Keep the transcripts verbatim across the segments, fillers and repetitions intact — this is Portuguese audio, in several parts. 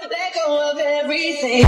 let go of everything.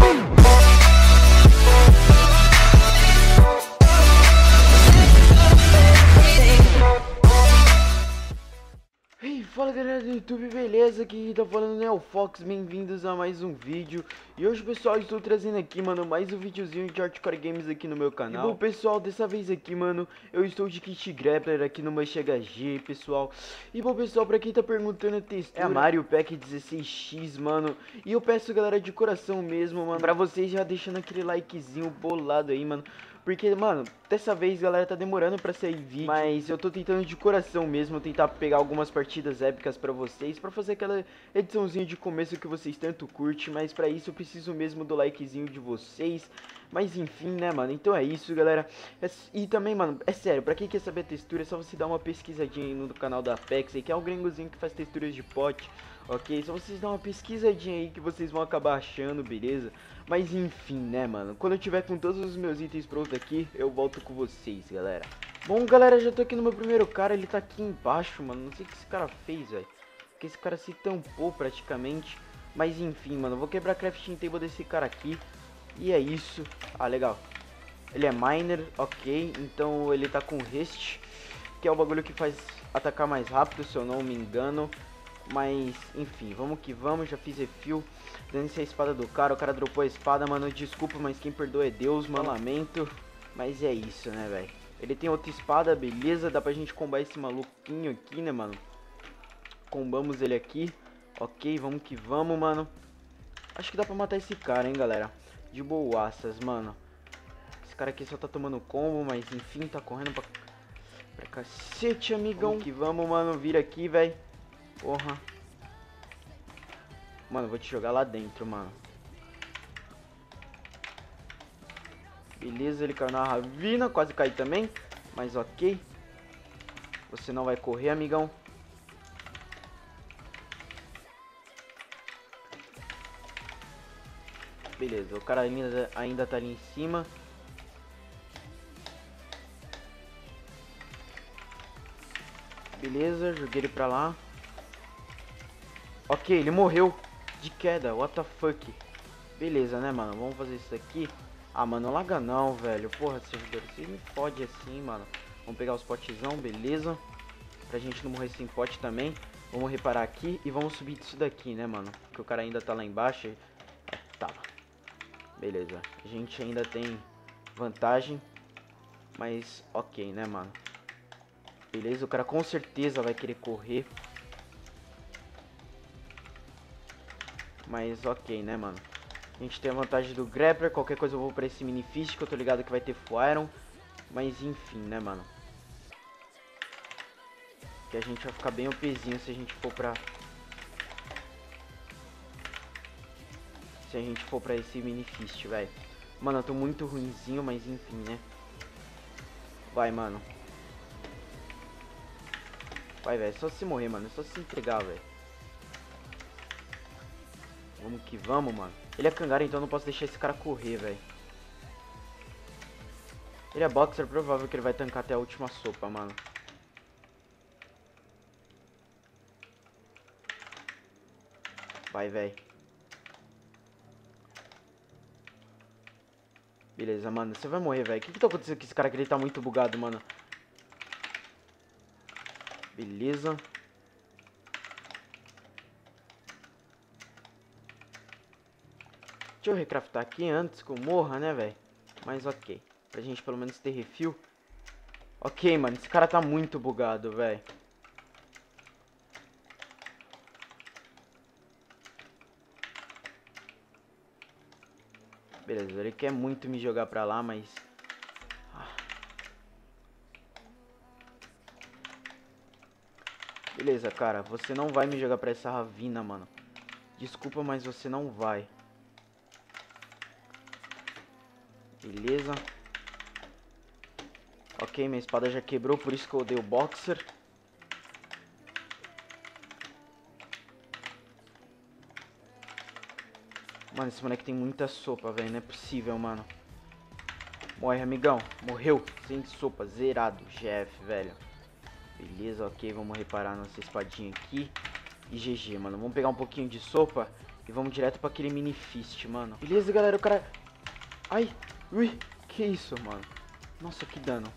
Hey, fala galera do YouTube, beleza? Aqui tá falando NeoFox, bem-vindos a mais um vídeo. E hoje, pessoal, estou trazendo aqui, mano, mais um videozinho de Hardcore Games aqui no meu canal. E bom, pessoal, dessa vez aqui, mano, eu estou de kit grappler aqui no Mush H G, pessoal. E bom, pessoal, pra quem tá perguntando a textura, é a Mario Pack dezesseis X, mano. E eu peço, galera, de coração mesmo, mano, pra vocês já deixando aquele likezinho bolado aí, mano. Porque, mano, dessa vez, galera, tá demorando pra sair vídeo, mas eu tô tentando de coração mesmo tentar pegar algumas partidas épicas pra vocês, pra fazer aquela ediçãozinha de começo que vocês tanto curtem, mas pra isso eu preciso mesmo do likezinho de vocês. Mas enfim, né, mano, então é isso, galera. É, e também, mano, é sério, pra quem quer saber a textura, é só você dar uma pesquisadinha aí no canal da Apex, aí, que é o gringozinho que faz texturas de pote. Ok, só vocês dão uma pesquisadinha aí que vocês vão acabar achando, beleza? Mas enfim, né, mano, quando eu tiver com todos os meus itens prontos aqui, eu volto com vocês, galera. Bom, galera, já tô aqui no meu primeiro cara, ele tá aqui embaixo, mano, não sei o que esse cara fez, velho. Porque esse cara se tampou praticamente. Mas enfim, mano, eu vou quebrar a crafting table desse cara aqui. E é isso. Ah, legal. Ele é miner, ok, então ele tá com rest, que é o bagulho que faz atacar mais rápido, se eu não me engano. Mas, enfim, vamos que vamos, já fiz refill. Dando-se a espada do cara, o cara dropou a espada, mano. Desculpa, mas quem perdoa é Deus, mano. Lamento. Mas é isso, né, velho. Ele tem outra espada, beleza. Dá pra gente combar esse maluquinho aqui, né, mano. Combamos ele aqui. Ok, vamos que vamos, mano. Acho que dá pra matar esse cara, hein, galera. De boaças, mano. Esse cara aqui só tá tomando combo, mas enfim, tá correndo pra, pra cacete, amigão. Vamos que vamos, mano. Vira aqui, velho. Porra. Mano, vou te jogar lá dentro, mano. Beleza, ele caiu na ravina. Quase cai também. Mas ok. Você não vai correr, amigão. Beleza, o cara ainda, ainda tá ali em cima. Beleza, joguei ele pra lá. Ok, ele morreu de queda, what the fuck. Beleza, né, mano, vamos fazer isso aqui. Ah, mano, laga não, velho. Porra, servidor, você me fode assim, mano. Vamos pegar os potzão, beleza. Pra gente não morrer sem pote também. Vamos reparar aqui e vamos subir isso daqui, né, mano. Porque o cara ainda tá lá embaixo. Ah, tá. Beleza, a gente ainda tem vantagem. Mas ok, né, mano. Beleza, o cara com certeza vai querer correr. Mas ok, né, mano. A gente tem a vantagem do grappler. Qualquer coisa eu vou pra esse mini fist, que eu tô ligado que vai ter full iron. Mas enfim, né, mano. Que a gente vai ficar bem OPzinho se a gente for pra... Se a gente for pra esse mini fist, velho. Mano, eu tô muito ruinzinho, mas enfim, né. Vai, mano. Vai, velho. Só se morrer, mano. É só se entregar, velho. Vamos que vamos, mano. Ele é Kangara, então eu não posso deixar esse cara correr, velho. Ele é boxer, provável que ele vai tancar até a última sopa, mano. Vai, velho. Beleza, mano. Você vai morrer, velho. O que que tá acontecendo com esse cara que ele tá muito bugado, mano? Beleza. Deixa eu recraftar aqui antes que eu morra, né, velho? Mas ok. Pra gente pelo menos ter refill. Ok, mano. Esse cara tá muito bugado, velho. Beleza, ele quer muito me jogar pra lá, mas... Ah. Beleza, cara. Você não vai me jogar pra essa ravina, mano. Desculpa, mas você não vai. Beleza. Ok, minha espada já quebrou, por isso que eu odeio o boxer. Mano, esse moleque tem muita sopa, velho. Não é possível, mano. Morre, amigão. Morreu. Sem sopa. Zerado. G F, velho. Beleza, ok. Vamos reparar nossa espadinha aqui. E G G, mano. Vamos pegar um pouquinho de sopa. E vamos direto pra aquele mini fist, mano. Beleza, galera, o cara... Ai, ui, que isso, mano. Nossa, que dano.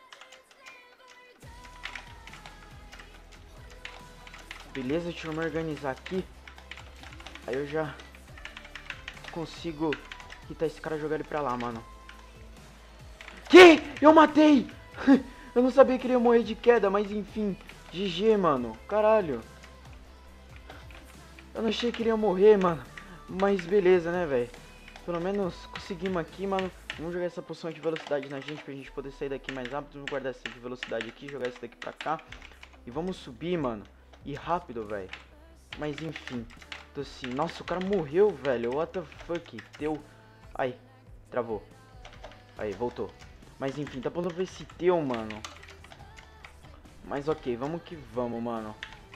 Beleza, deixa eu me organizar aqui. Aí eu já consigo hitar esse cara e jogar ele pra lá, mano. Que? Eu matei! Eu não sabia que ele ia morrer de queda, mas enfim. G G, mano. Caralho. Eu não achei que ele ia morrer, mano. Mas beleza, né, velho? Pelo menos conseguimos aqui, mano. Vamos jogar essa poção de velocidade na gente pra gente poder sair daqui mais rápido. Vamos guardar essa de velocidade aqui, jogar esse daqui pra cá. E vamos subir, mano. E rápido, velho. Mas enfim. Tô assim. Nossa, o cara morreu, velho. What the fuck? Deu. Ai, travou. Aí, voltou. Mas enfim, tá bom ver esse teu, mano. Mas ok, vamos que vamos, mano.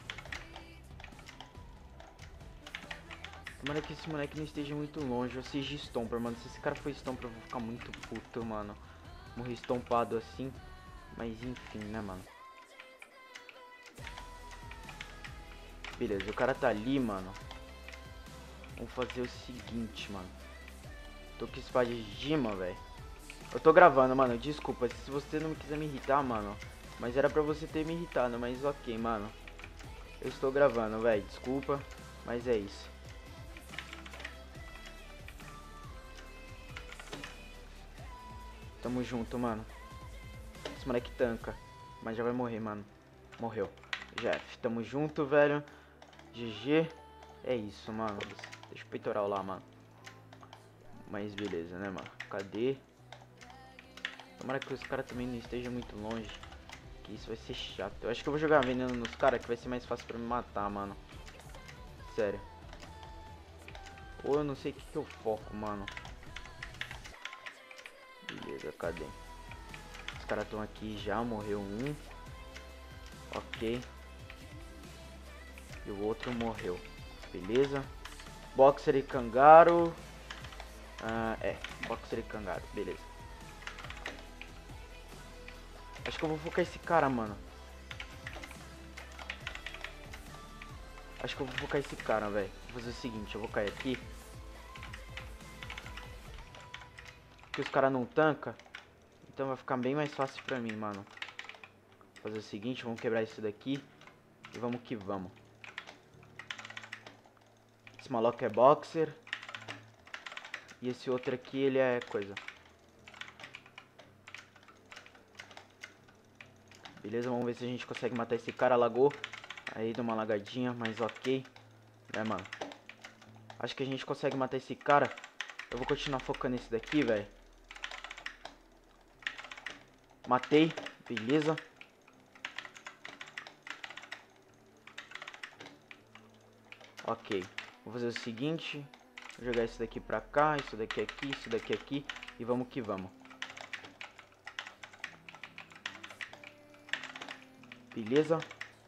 Tomara que esse moleque não esteja muito longe. Ou seja, Stomper, mano. Se esse cara for Stomper, eu vou ficar muito puto, mano. Morrer estompado assim. Mas enfim, né, mano. Beleza, o cara tá ali, mano. Vamos fazer o seguinte, mano. Tô com espada de Dima, velho. Eu tô gravando, mano. Desculpa se você não quiser me irritar, mano. Mas era pra você ter me irritado, mas ok, mano. Eu estou gravando, velho. Desculpa, mas é isso. Tamo junto, mano. Esse moleque tanca. Mas já vai morrer, mano. Morreu. Jeff, tamo junto, velho. G G. É isso, mano. Deixa o peitoral lá, mano. Mas beleza, né, mano? Cadê? Tomara que os caras também não estejam muito longe. Que isso vai ser chato. Eu acho que eu vou jogar veneno nos caras, que vai ser mais fácil pra me matar, mano. Sério. Ou eu não sei o que, que eu foco, mano. Beleza, cadê? Os caras estão aqui já, morreu um. Ok. E o outro morreu. Beleza. Boxer e Cangaro. Ah, é. Boxer e Cangaro, beleza. Acho que eu vou focar esse cara, mano. Acho que eu vou focar esse cara, velho. Vou fazer o seguinte, eu vou cair aqui. Porque os caras não tancam. Então vai ficar bem mais fácil pra mim, mano. Vou fazer o seguinte, vamos quebrar isso daqui. E vamos que vamos. Esse maluco é boxer. E esse outro aqui, ele é coisa. Beleza, vamos ver se a gente consegue matar esse cara. Lagou. Aí deu uma lagadinha, mas ok. É, mano. Acho que a gente consegue matar esse cara. Eu vou continuar focando nesse daqui, velho. Matei. Beleza. Ok. Vou fazer o seguinte. Vou jogar isso daqui pra cá. Isso daqui aqui. Isso daqui aqui. E vamos que vamos. Beleza.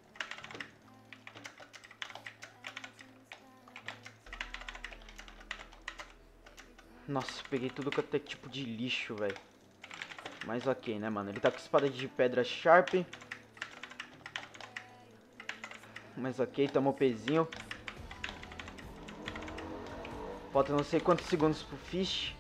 Nossa, peguei tudo que é tipo de lixo, velho. Mas ok, né, mano? Ele tá com espada de pedra sharp. Mas ok, tamo pezinho. Falta não sei quantos segundos pro fish.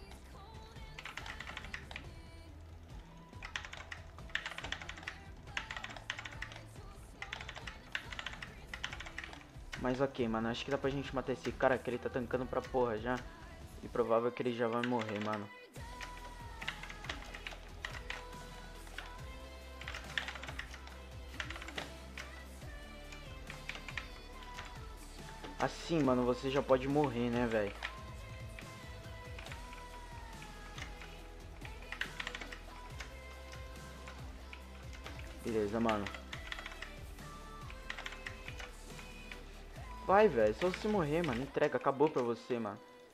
Mas ok, mano, acho que dá pra gente matar esse cara, que ele tá tancando pra porra já. E provável que ele já vai morrer, mano. Assim, mano, você já pode morrer, né, velho? Beleza, mano. Vai, velho, só você morrer, mano. Entrega, acabou pra você, mano.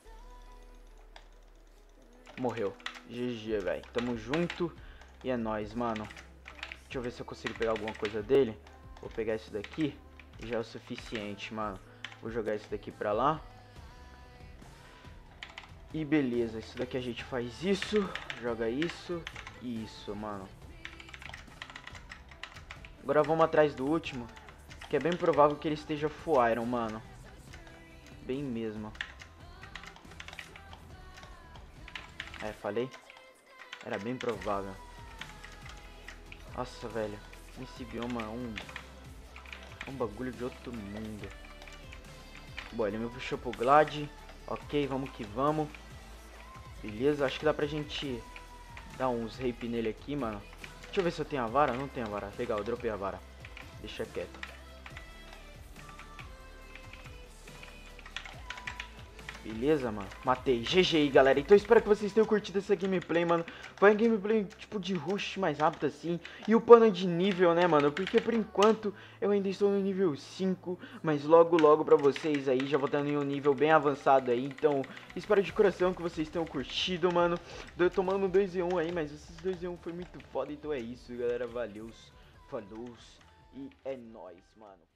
Morreu. G G, velho. Tamo junto. E é nóis, mano. Deixa eu ver se eu consigo pegar alguma coisa dele. Vou pegar isso daqui. E já é o suficiente, mano. Vou jogar isso daqui pra lá. E beleza. Isso daqui a gente faz isso. Joga isso. E isso, mano. Agora vamos atrás do último. Que é bem provável que ele esteja full iron, mano. bem mesmo. É, falei? Era bem provável. Nossa, velho. Esse bioma é um... É um bagulho de outro mundo. Bom, ele me puxou pro Glad. Ok, vamos que vamos. Beleza, acho que dá pra gente dar uns rape nele aqui, mano. Deixa eu ver se eu tenho a vara. Não tenho a vara. Legal, eu dropei a vara. Deixa quieto. Beleza, mano. Matei. G G aí, galera. Então eu espero que vocês tenham curtido essa gameplay, mano. Foi uma gameplay tipo de rush mais rápido assim. E o pano de nível, né, mano? Porque por enquanto eu ainda estou no nível cinco. Mas logo, logo pra vocês aí já vou estar em um nível bem avançado aí. Então espero de coração que vocês tenham curtido, mano. Eu tomando dois v um aí, mas esses dois v um foi muito foda. Então é isso, galera. Valeu. Falou. E é nóis, mano.